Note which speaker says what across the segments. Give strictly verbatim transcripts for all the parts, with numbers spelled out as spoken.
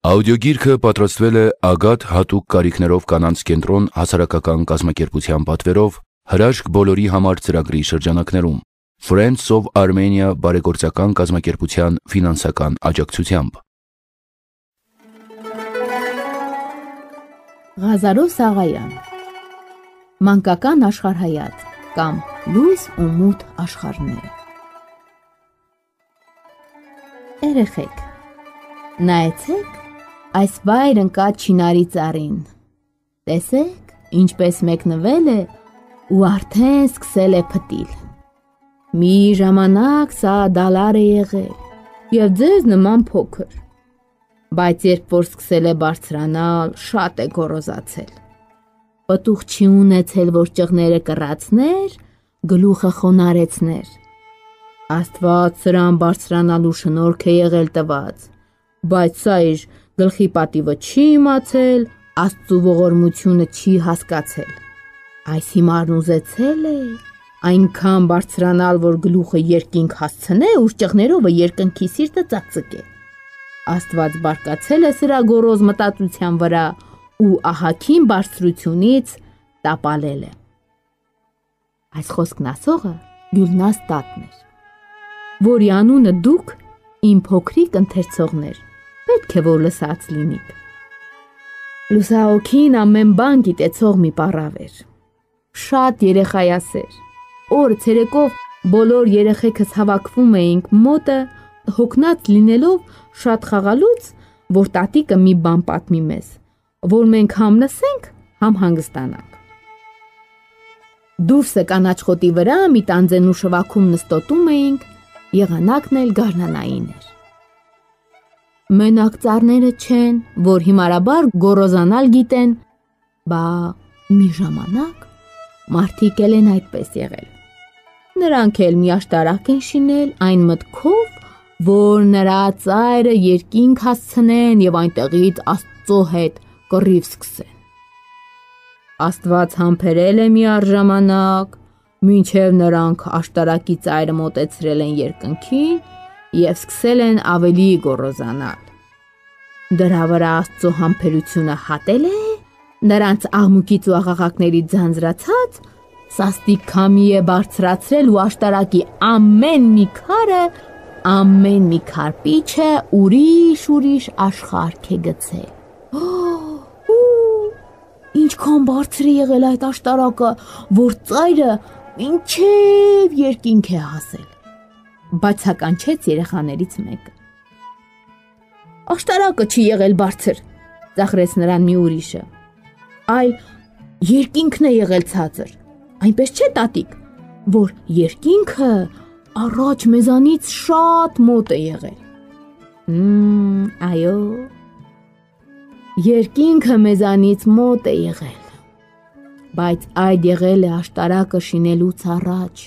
Speaker 1: Աուդիոգիրքը պատրաստվել է Ագատ հատուկ կարիքներով կանանց կենտրոն հասարակական կազմակերպության պատվերով հրաշք բոլորի համար ծրագրի շրջանակներում Friends of Armenia բարեգործական կազմակերպության ֆինանսական աջակցությամբ։
Speaker 2: Ղազարով Սաղայան Մանկական աշխարհայաց կամ լույս ու մութ աշխարհները։ Երեխեք, նայեցեք այս վայր ընկած չինարի ծառին, տեսեք ինչպես մեկնվել է ու արդեն սկսել է փտիլ։ Մի ժամանակ սա դալար է եղել և ձեզ նման փոքր, բայց երբ որ սկսել է բարձրանալ, շատ է գոռոզացել։ Պտուղ չի ունեցել, որ ճղները կռացներ, գլուխը խոնարեցներ։ Աստված սրան բարձրանալու շնորհք է եղել տված, բայց սա իր գլխի պատիվը չի իմացել, Աստծու ողորմությունը չի հասկացել։ Այս հիմարն ուզեցել է այնքան բարձրանալ, որ գլուխը երկինք հասցնե ու ճղներովը երկնքի սիրտը ծածկե։ Աստված բարկացել է սրա գոռոզ մտածության վրա ու ահագին բարձրությունից տապալել է։ Այս խոսքն ասողը Գյուլնաս տատն էր, որի անունը դուք իմ փոքրիկ ընթերցողներ պետք է որ լսած լինիք։ Լուսահոգին ամեն բան գիտեցող մի պառավ էր, շատ երեխայասեր։ Օրը ցերեկով բոլոր երեխեքս հավաքվում էինք մոտը, հոգնած լինելով շատ խաղալուց, որ տատիկը մի բան պատմի մեզ, որ մենք համ լսենք, համ հանգստանանք։ Դուրսը կանաչ խոտի վրա մի տանձենու շվաքում նստոտում էինք, եղանակն էլ գարնանային էր։ Մենակ ծառները չեն, որ հիմարաբար գոռոզանալ գիտեն, բա մի ժամանակ մարդիկ էլ են այդպես եղել։ Նրանք էլ մի աշտարակ են շինել այն մտքով, որ նրա ծայրը երկինք հասցնեն և այնտեղից Աստծո հետ կռիվ սկսեն։ Աստված համբերել է մի առժամանակ, մինչև նրանք աշտարակի ծայրը մոտեցրել են երկնքին և սկսել են ավելի գոռոզանալ։ Դրա վրա Աստծո համբերությունը հատել է, նրանց աղմուկից ու աղաղակներից ձանձրացած, սաստիկ քամի է բարձրացրել ու աշտարակի ամեն մի քարը, ամեն մի քարպիչը ուրիշ-ուրիշ աշխարհք է գցել։ Ինչքան բարձր է եղել այդ աշտարակը, որ ծայրը մինչև երկինք է հասել, բացականչեց երեխաներից մեկը։ Աշտարակը չի եղել բարձր, ծաղրեց նրան մի ուրիշը, այլ երկինքն է եղել ցածր, այնպես չէ տատիկ, որ երկինքը առաջ մեզանից շատ մոտ է եղել։ Մմ, այո, երկինքը մեզանից մոտ է եղել, բայց այդ եղել է աշտարակը շինելուց առաջ։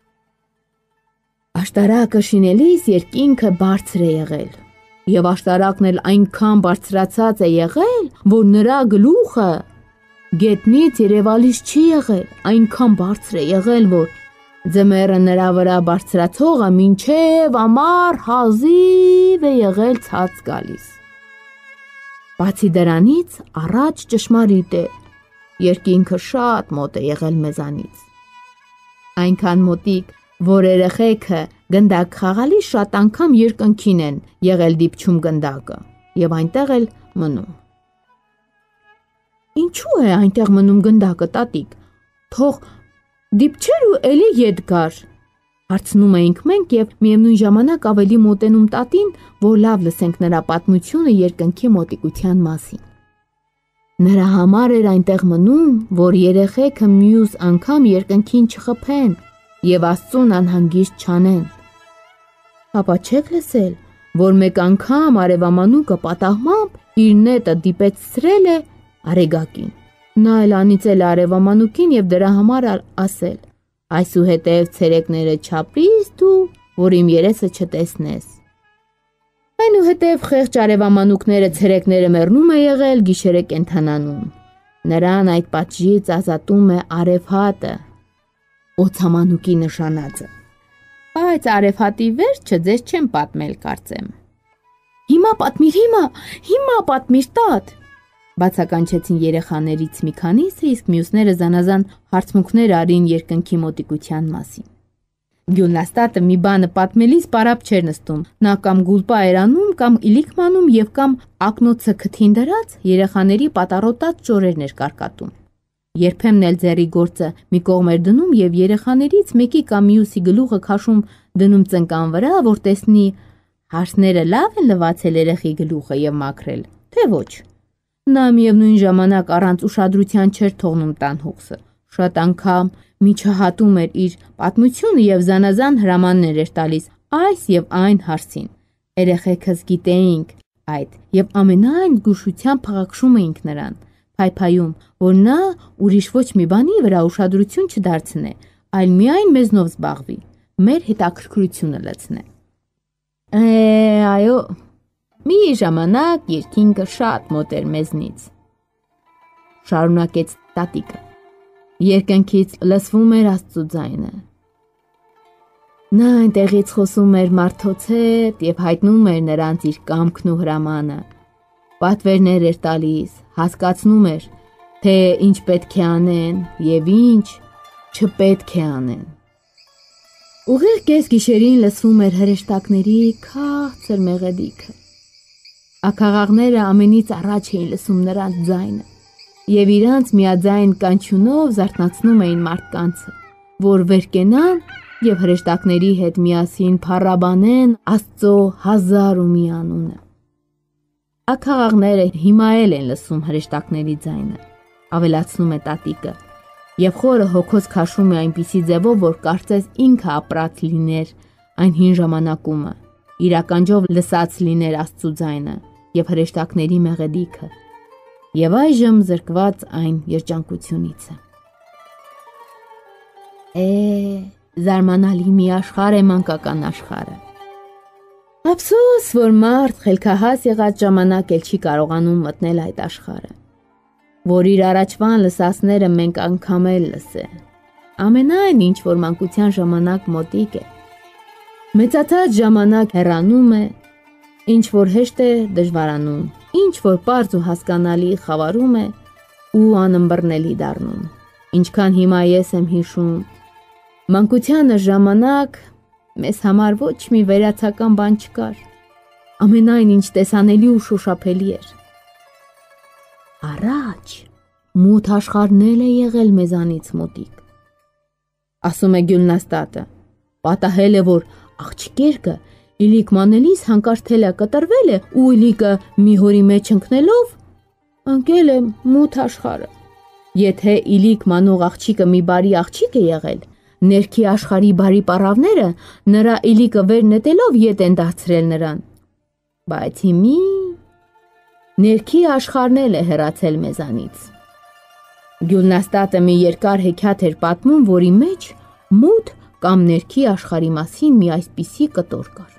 Speaker 2: Աշտարակը շինելիս երկինքը բարձր է եղել, և աշտարակն էլ այնքան բարձրացած է եղել, որ նրա գլուխը գետնից երևալիս չի եղել, այնքան բարձր է եղել, որ ձմեռը նրա վրա բարձրացողը մինչև ամառ հազիվ է եղել ցած գալիս։ Բացի դրանից առաջ ճշմարիտ է, երկինքը շատ մոտ է եղել մեզանից։ Այնքան մոտիկ, որ երեխեքը գնդակ խաղալիս շատ անգամ երկնքին են եղել դիպչում գնդակը և այնտեղ էլ մնում։ Ինչու է այնտեղ մնում գնդակը, տատիկ, թող դիպչեր ու էլի ետ գար, հարցնում էինք մենք և միևնույն ժամանակ ավելի մոտենում տատին, որ լավ լսենք նրա պատմությունը երկնքի մոտիկության մասին։ Նրա համար էր այնտեղ մնում, որ երեխեքը մյուս անգամ երկնքին չխփեն և Աստծուն անհանգիստ չանեն։ Հապա չեք լսել, որ մեկ անգամ արևամանուկը պատահմամբ իր նետը դիպեցրել է արեգակին։ Նա էլ անիծել է արևամանուկին և դրա համար ասել. այսուհետև ցերեկները չապրիս դու, որ իմ երեսը չտեսնես։ Այնուհետև խեղճ արևամանուկները ցերեկները մեռնում է եղել, գիշերը կենդանանում։ Նրան այդ պատժից ազատում է արևհատը, օձամանուկի նշանածը։ Բայց արևհատի վերջը ձեզ չեմ պատմել կարծեմ։ Հիմա պատմիր, հիմա, հիմա պատմիր տատ։ Բացականչեցին երեխաներից մի քանիսը, իսկ մյուսները զանազան հարցմունքներ արին երկնքի մոտիկության մասին։ Գյուլնաստատը մի բանը պատմելիս պարապ չէր նստում, նա կամ գուլպա էր անում, կամ իլիք մանում և կամ ակնոցը քթին դրած երեխաների պատառոտած ճորերն էր կարկատում։ Երբեմն էլ ձեռի գործը մի կողմ էր դնում և երեխաներից մեկի կամ մյուսի գլուխը քաշում դնում ծնկան վրա, որ տեսնի հարսները լավ են լվացել երեխի գլուխը և մաքրել, թե ոչ։ Նա միևնույն ժամանակ առանց ուշադրության չէր թողնում տան հուղսը, շատ անգամ միջահատում էր իր պատմությունը և զանազան հրամաններ էր տալիս այս և այն հարցին։ Երեխեքս գիտեինք այդ և ամենայն զգուշությամբ փղաքշում էինք նրան, փայփայում, որ նա ուրիշ ոչ մի բանի վրա ուշադրություն չդարձնե, այլ միայն մեզնով զբաղվի, մեր հետաքրքրությունը լցնե։ Է, այո, մի ժամանակ երկինքը շատ մոտ էր մեզնից, շարունակեց տատիկը։ Երկնքից լսվում էր Աստծու ձայնը։ Նա այնտեղից խոսում էր մարդոց հետ և հայտնում էր նրանց իր կամքն ու հրամանը։ Պատվերներ էր տալիս, հասկացնում էր, թե ինչ պետք է անեն և ինչ չպետք է անեն։ Ուղիղ կեսգիշերին լսվում էր հրեշտակների քաղցր մեղեդիքը։ Աքաղաղները ամենից առաջ էին լսում նրանց ձայնը և իրանց միաձայն կանչյունով զարթնացնում էին մարդկանցը, որ վեր կենան և հրեշտակների հետ միասին փառաբանեն Աստծո հազար ու մի անունը։ Աքաղաղները հիմա էլ են լսում հրեշտակների ձայնը, ավելացնում է տատիկը, և խորը հոգոց քաշում է այնպիսի ձևով, որ կարծես ինքը ապրած լիներ այն հին ժամանակումը, իր ականջով լսած լիներ Աստծու ձայնը և հրեշտակների մեղեդիքը, և այժմ զրկված այն երջանկությունից է։ Է, զարմանալի մի աշխարհ է մանկական աշխարհը։ Ափսոս, որ մարդ խելքահաս եղած ժամանակ էլ չի կարողանում մտնել այդ աշխարհը, որ իր առաջվան լսածները մենք անգամ էլ լսե։ Ամենայն ինչ որ մանկության ժամանակ մոտիկ է, մեծացած ժամանակ հեռանում է, ինչ որ հեշտ է դժվարանում, ինչ որ պարզ ու հասկանալի խավարում է ու անըմբռնելի դառնում։ Ինչքան հիմա ես եմ հիշում, մանկությանը ժամանակ մեզ համար ոչ մի վերացական բան չկար, ամենայն ինչ տեսանելի ու շոշափելի էր։ Առաջ մութ աշխարհն էլ է եղել մեզանից մոտիկ։ Ասում է Գյուլնաստատը, պատահել է, որ աղջիկերկը իլիք մանելիս հանկարծ թելը կտրվել է ու իլիկը մի հորի մեջ ընկնելով ընկել է մութ աշխարհը։ Եթե իլիք մանող աղջիկը մի բարի աղջիկ է եղել, ներքի աշխարհի բարի պառավները նրա իլիկը վեր նետելով ետ են դարձրել նրան։ Բայց հիմի ներքի աշխարհն էլ է հեռացել մեզանից։ Գյուլնաստատը մի երկար հեքիաթ էր պատմում, որի մեջ մութ կամ ներքի աշխարհի մասին մի այսպիսի կտոր կար։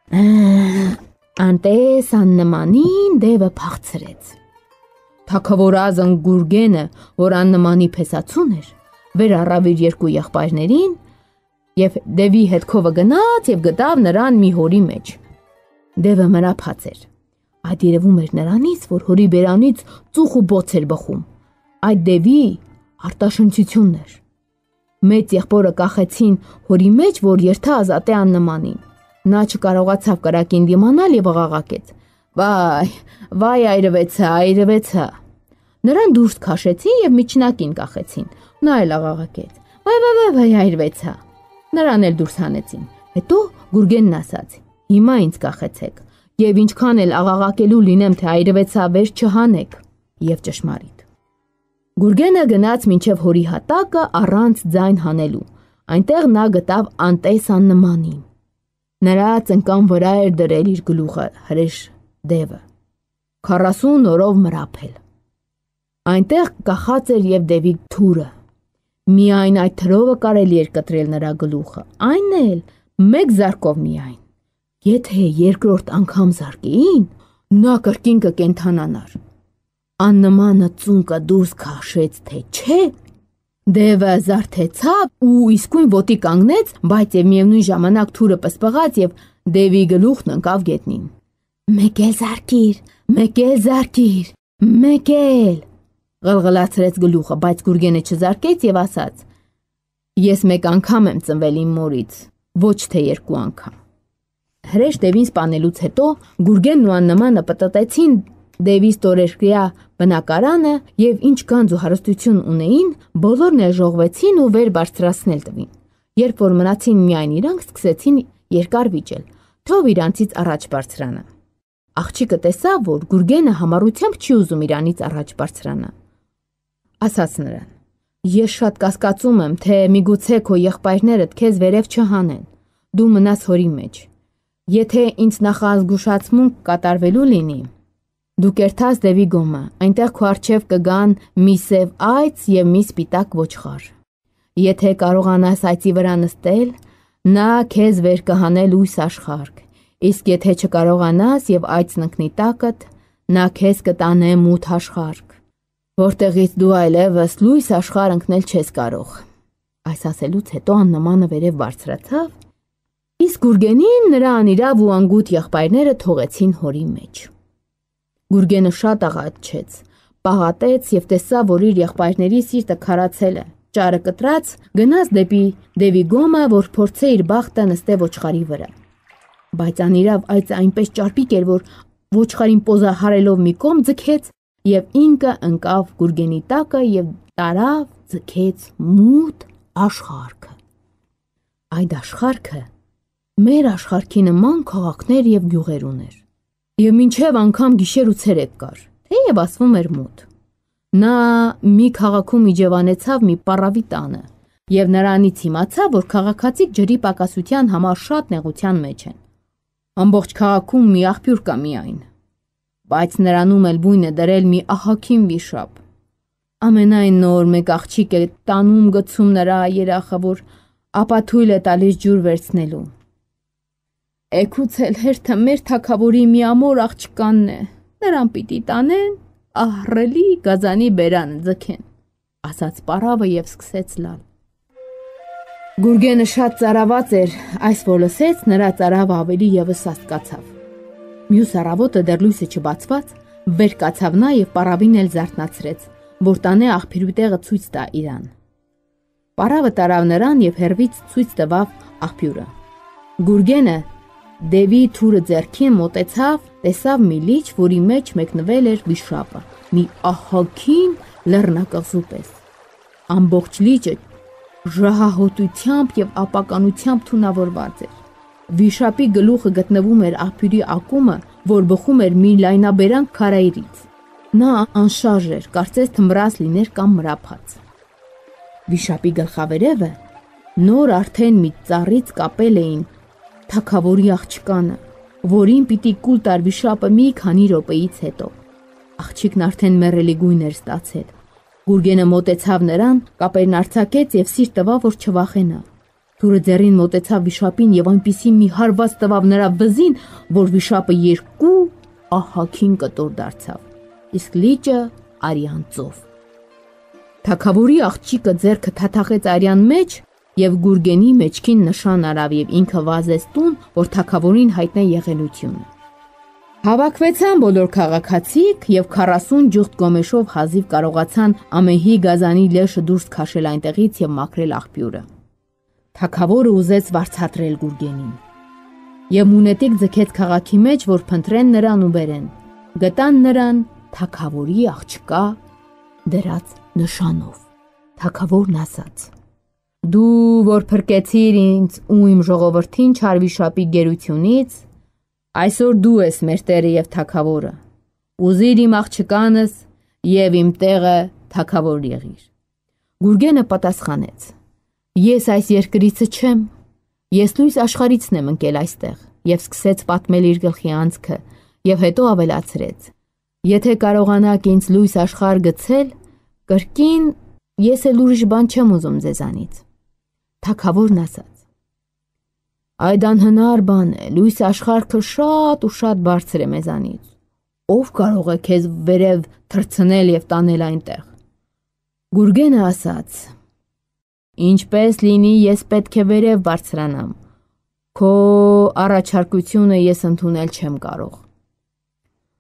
Speaker 2: Անտես աննմանին դևը փախցրեց։ Թագավորազն Գուրգենը, որ աննմանի փեսացուն էր, վեր առավ իր երկու եղբայրներին և դևի հետքովը գնաց և գտավ նրան մի հորի մեջ։ Դևը մրափած էր։ Այդ երևում էր նրանից, որ հորի բերանից ծուխ ու բոց էր բխում։ Այդ դևի արտաշնչությունն էր։ Մեծ եղբորը կախեցին հորի մեջ, որ երթա ազատե աննմանին։ Նա չկարողացավ կրակին դիմանալ և աղաղակեց. Վայ, վայ այրվեցա, այրվեցա։ Նրան դուրս քաշեցին և միջնակին կախեցին։ Նա էլ աղաղակեց. Վայ, վայ, վայ, վայ այրվեցա։ Նրան էլ դուրս հանեցին։ Հետո Գուրգենն ասաց. Հիմա ինձ կախեցեք, և ինչքան էլ աղաղակելու լինեմ, թե այրվեցա, վեր չհանեք։ Եվ ճշմարիտ։ Գուրգենը գնաց մինչև հորի հատակը առանց ձայն հանելու։ Այնտեղ նա գտավ անտես աննմանին։ Նրա ծնկան վրա էր դրել իր գլուխը հրեշ դևը, քառասուն օրով մրափել։ Այնտեղ կախած էր և դևի թուրը։ Միայն այդ թրովը կարելի էր կտրել նրա գլուխը, այն էլ մեկ զարկով միայն։ Եթե երկրորդ անգամ զարկեին, նա կրկին կկենդանանար։ Աննմանը ծունկը դուրս քաշեց, թե չէ, դևը զարթեցավ ու իսկույն ոտի կանգնեց, բայց և միևնույն ժամանակ թուրը պսպղաց և դևի գլուխն ընկավ գետնին։ Մեկ էլ զարկիր, մեկ էլ զարկիր, մեկ էլ, ղլղլացրեց գլուխը, բայց Գուրգենը չզարկեց եւ ասաց. Ես մեկ անգամ եմ ծնվել իմ մորից, ոչ թե երկու անգամ։ Հրեշ Դևին սպանելուց հետո Գուրգենն ու աննմանը պտտեցին Դևի ստորերկրյա բնակարանը եւ ինչ գանձ ու հարստություն ունեին, բոլորն էլ ժողվեցին ու վեր բարձրացնել տվին։ Երբ որ մնացին միայն իրանք, սկսեցին երկար վիճել, թող իրանցից առաջ բարձրանը։ Աղջիկը տեսավ, որ Գուրգենը համառությամբ չի ուզում իրանից առաջ բարձրանա։ Ասաց նրան. Ես շատ կասկածում եմ, թե միգուցե քո եղբայրներդ քեզ վերև չհանեն։ Դու մնաս հորի մեջ։ Եթե ինձ նախազգուշացմունք կատարվելու լինի, դու կերթաս Դևի գոմը, այնտեղ քո առջև կգան մի սև այծ եւ մի սպիտակ ոչխար։ Եթե կարողանաս այծի վրա նստել, նա քեզ վեր կհանե լույս աշխարհ, իսկ եթե չկարողանաս եւ այծն ընկնի տակդ, նա քեզ կտանե մութ աշխարհ, որտեղից դու այլևս լույս աշխարհ ընկնել չես կարող։ Այս ասելուց հետո աննմանը վերև բարձրացավ, իսկ Գուրգենին նրա անիրավ ու անգութ եղբայրները թողեցին հորի մեջ։ Գուրգենը շատ աղաչեց, պաղատեց եւ տեսավ, որ իր եղբայրների սիրտը քարացել է։ Ճարը կտրած գնաց դեպի Դևի գոմը, որ փորձե իր բախտը նստե ոչխարի վրա։ Բայց անիրավ այծը այնպես ճարպիկ էր, որ ոչխարին պոզահարելով մի կողմ ձգեց եւ ինքը ընկավ Գուրգենի տակը եւ տարավ ձգեց մութ աշխարհը։ Այդ աշխարհը մեր աշխարհի նման քաղաքներ եւ գյուղեր ուներ։ Եվ մինչև անգամ գիշեր ու ցերեկ կար, թեև ասվում էր մութ։ Նա մի քաղաքում իջևանեցավ մի պառավի տանը եւ նրանից իմացավ, որ քաղաքացիք ջրի պակասության համար շատ նեղության մեջ են։ Ամբողջ քաղաքում մի աղբյուր կա միայն, բայց նրանում էլ բույն է դրել մի ահագին վիշապ։ Ամենայն նոր մեկ աղջիկ է տանում գցում նրա երախը, որ ապա թույլ է տալիս ջուր վերցնելու։ Էգուց էլ հերթը մեր թագավորի մի ամոր աղջկանն է, նրան պիտի տանեն, ահռելի գազանի բերանը ձգեն, ասաց պառավը եւ սկսեց լալ։ Գուրգենը շատ ծարաված էր, այս որ լսեց, նրա ծարավը ավելի եւս սաստկացավ։ Մյուս առավոտը դեռ լույսը չբացված, վեր կացավ նա եւ պառավին էլ զարթնացրեց, որ տանե աղբյուրի տեղը ցույց տա իրան։ Պառավը տարավ նրան եւ հերվից ցույց տվավ աղբյուրը։ Գուրգենը Դևի թուրը ձեռքին մոտեցավ, տեսավ մի լիճ, որի մեջ մեկնվել էր վիշապը, մի ահագին լեռնակղզու պես։ Ամբողջ լիճը ժահահոտությամբ եւ ապականությամբ թունավորված էր։ Վիշապի գլուխը գտնվում էր աղբյուրի ակումը, որ բխում էր մի լայնաբերանք քարայրից։ Նա անշարժ էր, կարծես թմրած լիներ կամ մրափած։ Վիշապի գլխավերևը նոր արդեն մի ծառից կապել էին թագավորի աղջկանը, որին պիտի կուլ տար վիշապը մի քանի րոպեից հետո։ Աղջիկն արդեն մեռելի գույն էր ստացել։ Գուրգենը մոտեցավ նրան, կապերն արձակեց եւ սիրտ տվավ, որ չվախենա։ Թուրը ձեռին մոտեցավ վիշապին եւ այնպիսի մի հարված տվավ նրա վզին, որ վիշապը երկու ահագին կտոր դարձավ, իսկ լիճը արյան ծով։ Թագավորի աղջիկը ձեռքը թաթախեց արյան մեջ եւ Գուրգենի մեջքին նշան արավ եւ ինքը վազեց տուն, որ թագավորին հայտնե եղելությունը։ Հավաքվեցան բոլոր քաղաքացիք եւ քառասուն ջուղթ գոմեշով հազիվ կարողացան ամեհի գազանի լեշը դուրս քաշել այնտեղից եւ մաքրել աղբյուրը։ Թագավորը ուզեց վարձատրել Գուրգենին եւ մունետիկ ձգեց քաղաքի մեջ, որ փնտրեն նրան ու բերեն։ Գտան նրան թագավորի աղջկա դրած նշանով։ Թագավորն ասաց. Դու որ փրկեցիր ինձ ու իմ ժողովրդին չար վիշապի գերությունից, այսօր դու ես մեր տերը եւ թագավորը։ Ուզիր իմ աղջկանս եւ իմ տեղը թագավոր եղիր։ Գուրգենը պատասխանեց. Ես այս երկրիցը չեմ, ես լույս աշխարհիցն եմ ընկել այստեղ եւ սկսեց պատմել իր գլխի անցքը եւ հետո ավելացրեց. Եթե կարողանաք ինձ լույս աշխարհ գցել, կրկին ես էլ ուրիշ բան չեմ ուզում ձեզանից։ Թագավորն ասաց. Այդ անհնար բան է, լույս աշխարհը շատ ու շատ բարձր է մեզանից։ Ով կարող է քեզ վերև թռցնել եւ տանել այնտեղ։ Գուրգենը ասաց. Ինչպես լինի, ես պետք է վերև բարձրանամ։ Քո առաջարկությունը ես ընդունել չեմ կարող։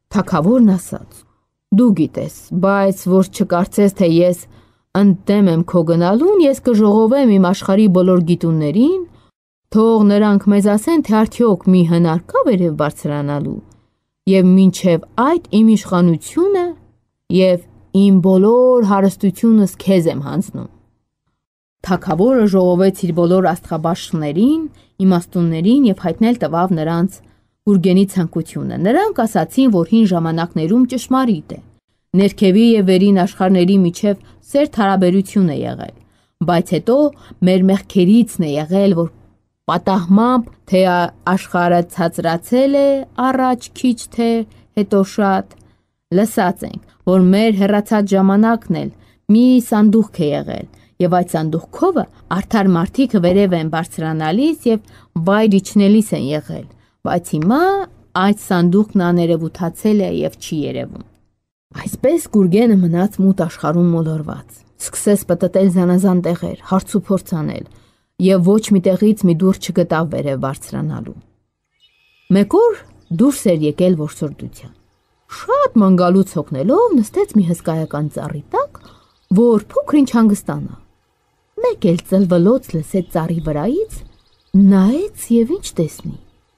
Speaker 2: Թագավորն ասաց. Դու գիտես, բայց որ չկարծես, թե ես ընդդեմ եմ քո գնալուն, ես կժողովեմ իմ աշխարհի բոլոր գիտուններին, թող նրանք մեզ ասեն, թե արդյոք մի հնար կա վերև բարձրանալու, եւ մինչեւ այդ իմ իշխանությունը եւ իմ բոլոր հարստությունս քեզ եմ հանձնում։ Թագավորը ժողովեց իր բոլոր աստղաբաշխներին, իմաստուններին եւ հայտնել տվավ նրանց Գուրգենի ցանկությունը։ Նրանք ասացին, որ հին ժամանակներում ճշմարիտ է։ Ներքևի եւ վերին աշխարհների միջև սերտ հարաբերություն է եղել, բայց հետո մեր մեղքերիցն է եղել, որ պատահմամբ թե աշխարհը ցածրացել է առաջ քիչ թե հետո շատ, լսած ենք, որ մեր հեռացած ժամանակն էլ մի սանդուղք է եղել, եւ այդ սանդուղքովը արդար մարդիկ վերև են բարձրանալիս եւ վայր իջնելիս են եղել, բայց հիմա այդ սանդուղքն աներևութացել է եւ չի երևում։ Այսպես Գուրգենը մնաց մութ աշխարհում մոլորված, սկսեց պտտել զանազան տեղեր, հարց ու փորձ անել, եւ ոչ մի տեղից մի դուռ չգտավ վերև բարձրանալու։ Մեկ օր դուրս էր եկել որսորդության։ Շատ մանգալուց հոգնելով նստեց մի հսկայական ծառի տակ, որ փոքր-ինչ հանգստանա։ Մեկ էլ ծլվլոց լսեց ծառի վրայից, նայեց եւ ինչ տեսնի։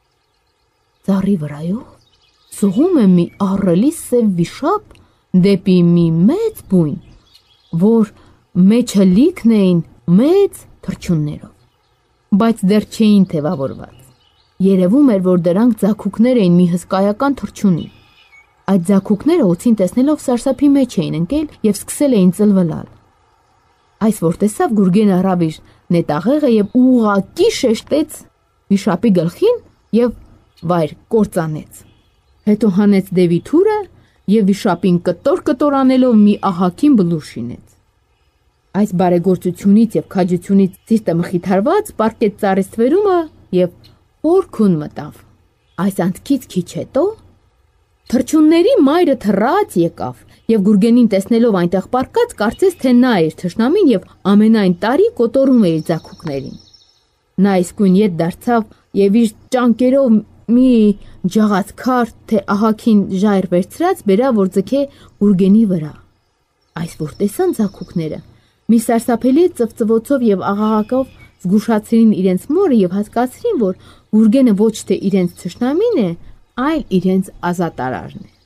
Speaker 2: Ծառի վրայով սողում է մի ահռելի սև վիշապ դեպի մի մեծ բույն, որ մեջը լիքն էին մեծ թռչուններով, բայց դեռ չէին թևավորված։ Երևում էր, որ դրանք ձագուկներ էին մի հսկայական թռչունի։ Այդ ձագուկները օծին տեսնելով սարսափի մեջ էին ընկել եւ սկսել էին ծլվլալ։ Այս որ տեսավ Գուրգենը հրավ իր նետաղեղը եւ ուղղակի շեշտեց վիշապի գլխին եւ վայր կործանեց։ Հետո հանեց դևի թուրը եւ վիշապին կտոր-կտոր անելով մի ահագին բլուր շինեց։ Այս բարեգործությունից եւ քաջությունից ծիրտը մխիթարված պարկեց ծառի ստվերումը եւ օրքուն մտավ։ Այս անցքից քիչ հետո թռչունների մայրը թռած եկավ եւ Գուրգենին տեսնելով այնտեղ պարկած կարծեց, թե նա էր թշնամին եւ ամենայն տարի կոտորում է իր ձագուկներին։ Նա իսկույն ետ դարձավ եւ իր ճանկերով մի ջաղած քար, թե ահագին ժայռ վերցրած բերավ, որ ձգե Գուրգենի վրա։ Այս որ տեսան ձագուկները, մի սարսափելի ծվծվոցով եւ աղաղակով զգուշացրին իրենց մորը եւ հասկացրին, որ Գուրգենը ոչ թե իրենց թշնամին է, այլ իրենց ազատարարն է։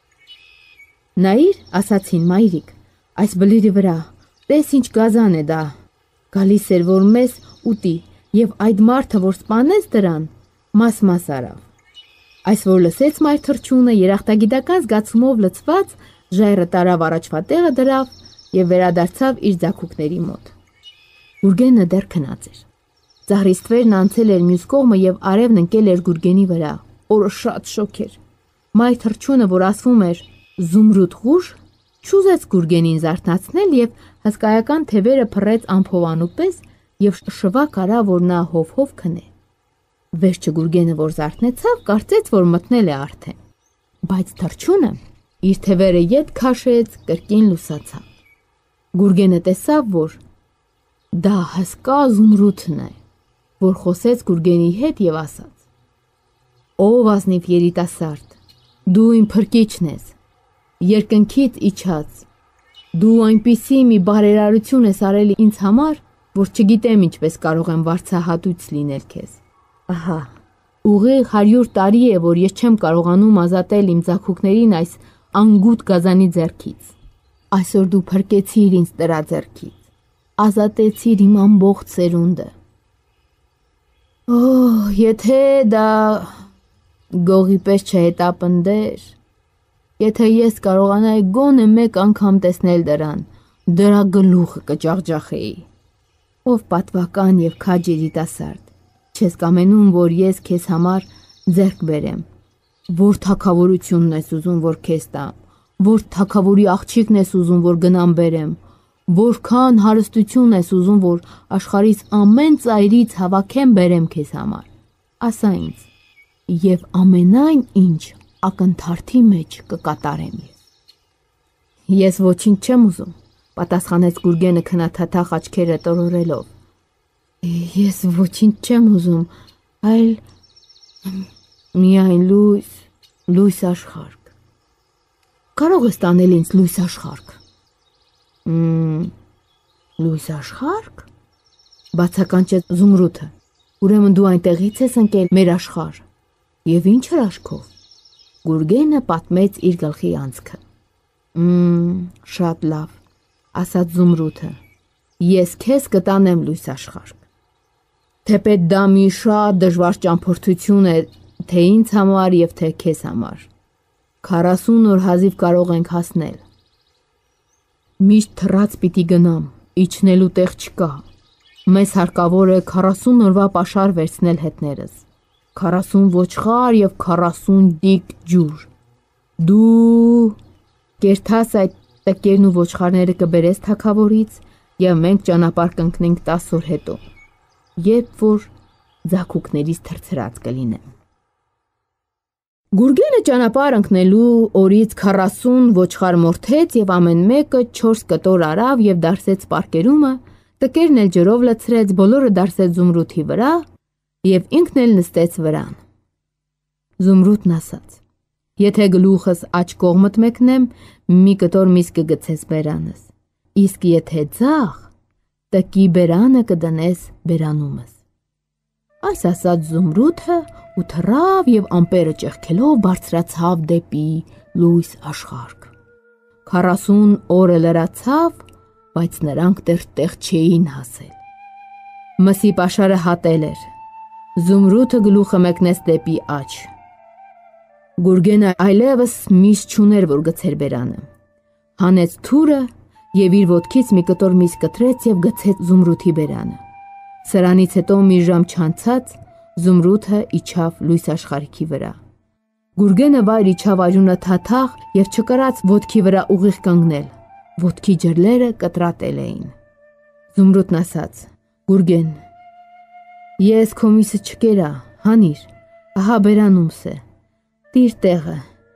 Speaker 2: Նայիր, ասացին մայրիկ, այս բլիրի վրա, տես ինչ գազան է դա, գալիս էր, որ մեզ ուտի, եւ այդ մարդը, որ սպանեց դրան, մաս-մաս արավ։ Այս որ լսեց մայր թռչունը, երախտագիտական զգացումով լցված, ժայռը տարավ առաջվա տեղը դրավ եւ վերադարձավ իր ձագուկների մոտ։ Գուրգենը դեռ քնած էր։ Ծառի ստվերն անցել էր մյուս կողմը եւ արևն ընկել էր Գուրգենի վրա։ Օրը շատ շոկ էր։ Մայր թռչունը, որ ասվում էր Զումրուդ ղուժ, չուզեց Գուրգենին զարթացնել եւ հսկայական թևերը փռեց ամփովանու պես եւ շվակ արա, որ նա հով-հով քնե։ Վերջը Գուրգենը, որ զարթնեցավ, կարծեց, որ մտնել է արդեն։ Բայց թռչունը իր թևերը ետ քաշեց, կրկին լուսացավ։ Գուրգենը տեսավ, որ դա հսկա Զումրուդն է, որ խոսեց Գուրգենի հետ եւ ասաց. Ով ազնիվ երիտասարդ, դու իմ փրկիչն ես, երկնքից իջած, դու այնպիսի մի բարերարություն ես արել ինձ համար, որ չգիտեմ ինչպես կարող եմ վարձահատույց լինել քեզ։ Ահա, ուղիղ հարյուր տարի է, որ ես չեմ կարողանում ազատել իմ ձագուկներին այս անգութ գազանի ձեռքից։ Այսօր դու փրկեցիր ինձ դրա ձեռքից, ազատեցիր իմ ամբողջ սերունդը։ Օ, եթե դա գողի պես չհետապնդեր, եթե ես կարողանայի գոնե մեկ անգամ տեսնել դրան, դրա գլուխը կջախջախեի։ Ով պատվական եւ քաջ երիտասարդ, չես կամենում, որ ես քեզ համար ձեռք բերեմ, որ թագավորությունն ես ուզում, որ քեզ տամ, որ թագավորի աղջիկն ես ուզում, որ գնամ բերեմ, որքան հարստություն ես ուզում, որ աշխարհից ամեն ծայրից հավաքեմ բերեմ քեզ համար։ Ասա ինձ, եւ ամենայն ինչ ակնթարթի մեջ կկատարեմ ես։ Ես ոչինչ չեմ ուզում, պատասխանեց Գուրգենը քնաթաթախ աչքերը տորորելով։ Ես ոչինչ չեմ ուզում, այլ միայն լույս, լույս աշխարհ, կարող ես տանել ինձ լույս աշխարհ։ Մմ, լույս աշխարհ։ Բացականչեց Զումրուդը։ Ուրեմն դու այնտեղից ես ընկել մեր աշխարհ։ Եվ ինչ հրաշքով։ Գուրգենը պատմեց իր գլխի անցքը։ Մմ, շատ լավ, ասաց Զումրուդը։ Ես քեզ կտանեմ լույս աշխարհ։ Թեպետ դա մի շատ դժվար ճամփորդություն է թե ինձ համար եւ թե քեզ համար։ քառասուն օր հազիվ կարող ենք հասնել։ Միշտ թռած պիտի գնամ, իջնելու տեղ չկա։ Մեզ հարկավոր է քառասուն օրվա պաշար վերցնել հետներս։ քառասուն ոչխար եւ քառասուն դիք ջուր։ Դու կերթաս այդ տկերն ու ոչխարները կբերես թագավորից եւ մենք ճանապարհ կընկնենք տասը օր հետո, երբ որ ձագուկներից թրթրած կլինեմ։ Գուրգենը ճանապարհ ընկնելու օրից քառասուն ոչխար մորթեց եւ ամեն մեկը չորս կտոր արավ եւ դարսեց պարկերումը, տկերն էլ ջրով լցրեց, բոլորը դարսեց Զումրուդի վրա եւ ինքն էլ նստեց վրան։ Զումրուդն ասաց. Եթե գլուխս աջ կողմդ մեկնեմ, մի կտոր միս կգցես բերանս, իսկ եթե ձախ, տկի բերանը կդնես բերանումս։ Այս ասաց Զումրուդը ու թռավ եւ ամպերը ճեղքելով բարձրացավ դեպի լույս աշխարհ։ քառասուն օրը լրացավ, բայց նրանք դեռ տեղ չէին հասել։ Մսի պաշարը հատել էր։ Զումրուդը գլուխը մեկնեց դեպի աջ։ Գուրգենը այլևս միս չուներ, որ գցեր բերանը։ Հանեց թուրը եւ իր ոտքից մի կտոր միս կտրեց եւ գցեց Զումրուդի բերանը։ Սրանից հետո մի ժամ չանցած Զումրուդը իջավ լույս աշխարհի վրա։ Գուրգենը վայր իջավ արյունը թաթախ եւ չկարած ոտքի վրա ուղիղ կանգնել։ Ոտքի ջրլերը կտրատել էին։ Զումրուդն ասաց. Գուրգեն, ես քո միսը չկերա, հանիր, ահա բերանումս է, տիր տեղը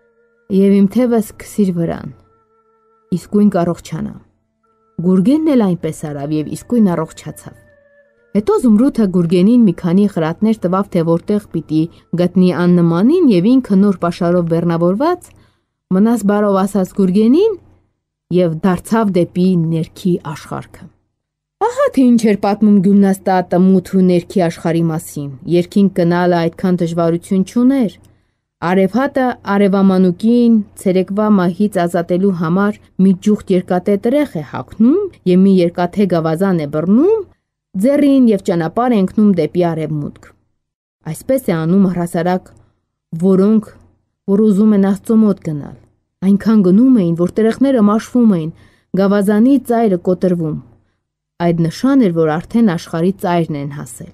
Speaker 2: եւ իմ թևս քսիր վրան, իսկույն կառողջանամ։ Գուրգենն էլ այնպես արավ եւ իսկույն առողջացավ։ Հետո Զումրուդը Գուրգենին մի քանի խրատներ տվավ, թե որտեղ պիտի գտնի աննմանին եւ ինքը նոր պաշարով բեռնավորված մնաս բարով ասաց Գուրգենին եւ դարձավ դեպի ներքի աշխարհը։ Ահա թե ինչ էր պատմում Գյուլնաստատը մութ ու ներքի աշխարհի մասին։ Երկինք գնալը այդքան դժվարություն չուներ։ Արևհատը արևամանուկին ցերեկվա մահից ազատելու համար մի ջուխտ երկաթե տրեղ է հագնում եւ մի երկաթե գավազան է բռնում, ձեռին եւ ճանապարհ է ընկնում դեպի արևմուտք։ Այսպես է անում առհասարակ, որոնք որ ուզում են Աստծո մոտ գնալ։ Այնքան գնում էին, որ տրեղները մաշվում էին, գավազանի ծայրը կոտրվում։ Այդ նշան էր, որ արդեն աշխարհի ծայրն են հասել։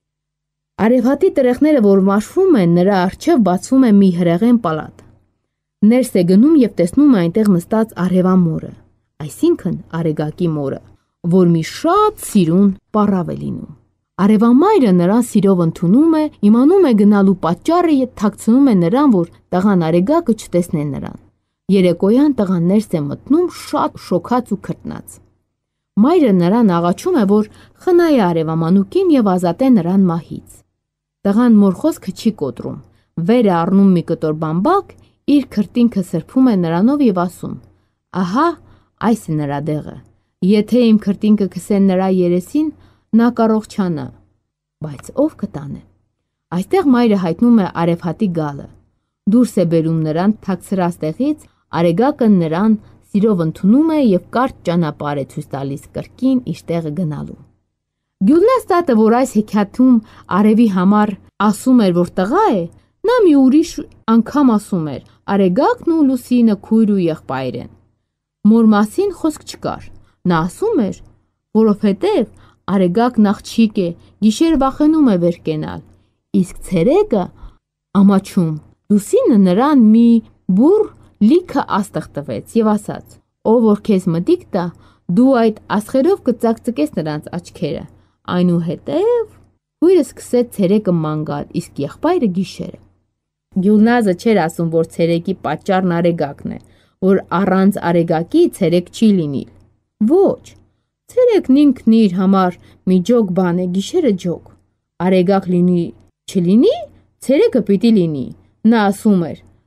Speaker 2: Արևհատի տրեղները, որ մաշվում են, նրա առջև բացվում է մի հրեղեն պալատ։ Ներս է գնում եւ տեսնում է այնտեղ նստած արևամորը, այսինքն Արեգակի մորը, որ մի շատ սիրուն պառավ է լինում։ Արևամայրը նրան սիրով ընդունում է, իմանում է գնալու պատճառը եւ թաքցնում է նրան, որ տղան Արեգակը չտեսնե նրան։ Երեկոյան տղան ներս է մտնում շատ շոքած ու քրտնած։ Մայրը նրան աղաչում է, որ խնայ արևամանուկին եւ ազատե նրան մահից։ Տղան մոր խոսքը չի կոտրում, վեր է առնում մի կտոր բամբակ, իր քրտինքը սրբում է նրանով եւ ասում. Ահա, այս է նրա դեղը։ Եթե իմ քրտինքը քսեն նրա երեսին, նա կառողջանա, բայց ով կտանե։ Այստեղ մայրը հայտնում է արևհատի գալը։ Դուրս է բերում նրան թաքցրած տեղից, Արեգակը նրան սիրով ընդունում է եւ կարճ ճանապարհ է ցույց տալիս կրկին իր տեղը գնալու։ Գյուլնաստատը, որ այս հեքիաթում արևի համար ասում էր, որ տղա է, նա մի ուրիշ անգամ ասում էր. Արեգակն ու Լուսինը քույր ու եղբայր են։ Մոր մասին խոսք չկար։ Նա ասում էր, որովհետև Արեգակն աղջիկ է, գիշեր վախենում է վեր կենալ, իսկ ցերեկը ամաչում։ Լուսինը նրան մի բուռ լիքը աստղ տվեց եւ ասաց. Ով որ քեզ մտիկ տա, դու այդ աստղերով կծակծկես նրանց աչքերը։ Այնուհետև քույրը սկսեց ցերեկը ման գալ, իսկ եղբայրը գիշերը։ Գյուլնազը չէր ասում, որ ցերեկի պատճառն Արեգակն է, որ առանց Արեգակի ցերեկ չի լինի։ Ոչ, ցերեկն ինքն իր համար մի ջոկ բան է, գիշերը ջոկ։ Արեգակ լինի, չլինի, ցերեկը պիտի լինի։ Նա ասում էր.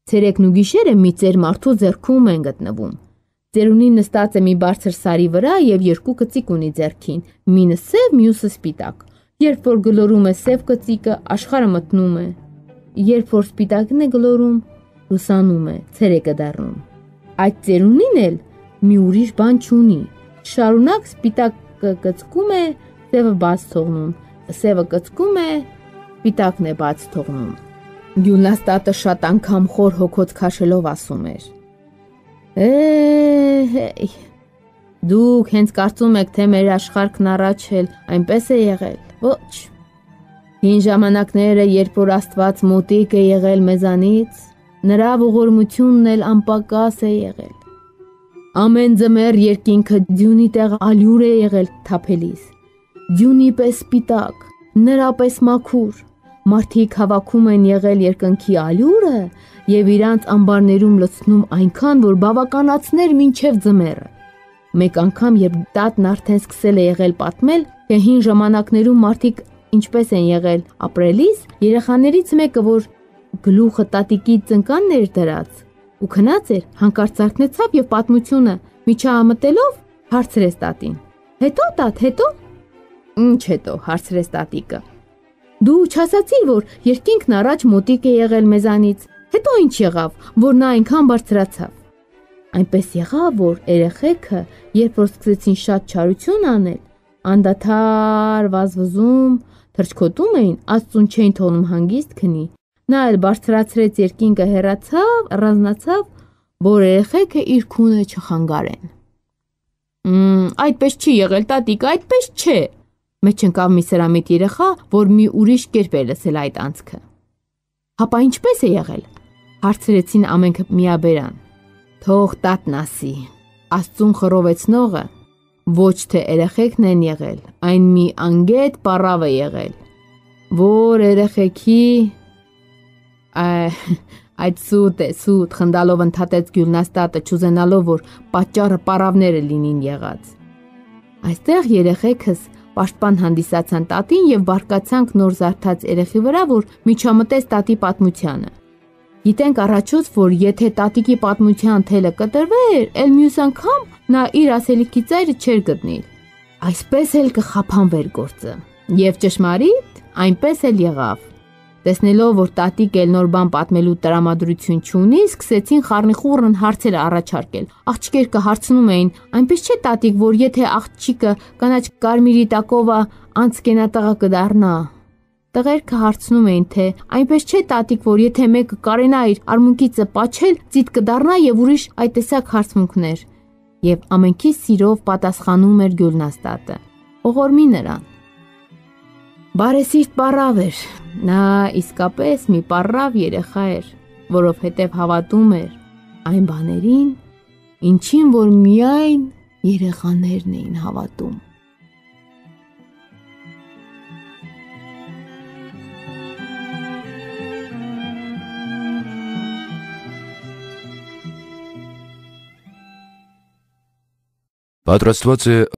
Speaker 2: Ցերեկն ու գիշերը մի ծեր մարդու ձեռքում են գտնվում։ Ծերունին նստած է մի բարձր սարի վրա եւ երկու կծիկ ունի ձեռքին, մինը սև, մյուսը սպիտակ։ Երբ որ գլորում է սև կծիկը, աշխարհը մթնում է։ Երբ որ սպիտակն է գլորում, լուսանում է, ցերեկը դառնում։ Այդ ծերունին էլ մի ուրիշ բան չունի։ Շարունակ սպիտակը կծկում է, սևը բաց թողնում, սևը կծկում է, սպիտակն է բաց թողնում։ Գյուլնաստատը շատ անգամ խոր հոգոց քաշելով ասում էր. Է, դուք հենց կարծում եք, թե մեր աշխարհքն առաջ էլ այնպես է եղել։ Ոչ։ Հին ժամանակները, երբ որ Աստված մոտիկ է եղել մեզանից, նրա ողորմությունն էլ անպակաս է եղել։ Ամեն ձմեռ երկինքը ձյունի տեղ ալյուր է եղել թափելիս։ Ձյունի պես սպիտակ, նրա պես մաքուր։ Մարդիկ հավաքում են եղել երկնքի ալյուրը եւ իրանց ամբարներում լցնում այնքան, որ բավականացներ մինչև ձմեռը։ Մեկ անգամ, երբ տատն արդեն սկսել է եղել պատմել, թե հին ժամանակներում մարդիկ ինչպես են եղել ապրելիս, երեխաներից մեկը, որ գլուխը տատիկի ծնկանն էր դրած ու քնած էր, հանկարծ զարթնեցավ եւ պատմությունը միջամտելով հարցրեց տատին. Հետո տատ, հետո։ Ինչ հետո, հարցրեց տատիկը։ Դու չասացիր, որ երկինքն առաջ մոտիկ է եղել մեզանից, հետո ինչ եղավ, որ նա այնքան բարձրացավ։ Այնպես եղավ, որ երեխեքը, երբ որ սկսեցին շատ չարություն անել, անդադար վազվզում, թռչկոտում էին, Աստծուն չէին թողնում հանգիստ քնի։ Նա էլ բարձրացրեց երկինքը, հեռացավ, առանձնացավ, որ երեխեքը իր քունը չխանգարեն։ Մմ, այդպես չի եղել, տատիկ, այդպես չէ։ Մեջ ընկավ մի սրամիտ երեխա, որ մի ուրիշ կերպ էր լսել այդ անցքը։ Հապա ինչպես է եղել, հարցրեցին ամենքը միաբերան։ Թող տատն ասի, Աստծուն խռովեցնողը ոչ թե երեխեքն են եղել, այն մի անգետ պառավ է եղել, որ երեխեքի այդ սուտ է, սուտ, խնդալով ընդհատեց Գյուլնաստատը, չուզենալով, որ պատճառը պառավները լինին եղած։ Այստեղ երեխեքս պաշտպան հանդիսացան տատին եւ բարկացանք նոր զարթած երեխի վրա, որ միջամտեց տատի պատմությանը։ Գիտենք առաջուց, որ եթե տատիկի պատմության թելը կտրվեր, ել մյուս անգամ նա իր ասելիքի ծայրը չէր գտնիլ։ Այսպես էլ կխափանվեր գործը։ Եվ ճշմարիտ, այնպես էլ եղավ։ Տեսնելով, որ տատիկ էլ նոր բան պատմելու տրամադրություն չունի, սկսեցին խառնիխուռն հարցեր առաջարկել։ Աղջիկերը հարցնում էին. այնպես չէ տատիկ, որ եթե աղջիկը կանաչ կարմիրի տակովա անցկենատղա կդառնա։ Տղերքը հարցնում էին, թե այնպես չէ տատիկ, որ եթե մեկը կարենա իր արմունկիցը պաչել, ծիտ կդառնա եւ ուրիշ այդ տեսակ հարցմունքներ։ Եվ ամենքի սիրով պատասխանում էր Գյուլնաստատը։ Ողորմի նրան։ Բարեսիրտ պառավ էր, նա իսկապես մի պառավ երեխա էր, որովհետև հավատում էր այն բաներին, ինչին որ միայն երեխաներն էին հավատում։
Speaker 1: Պատրաստված է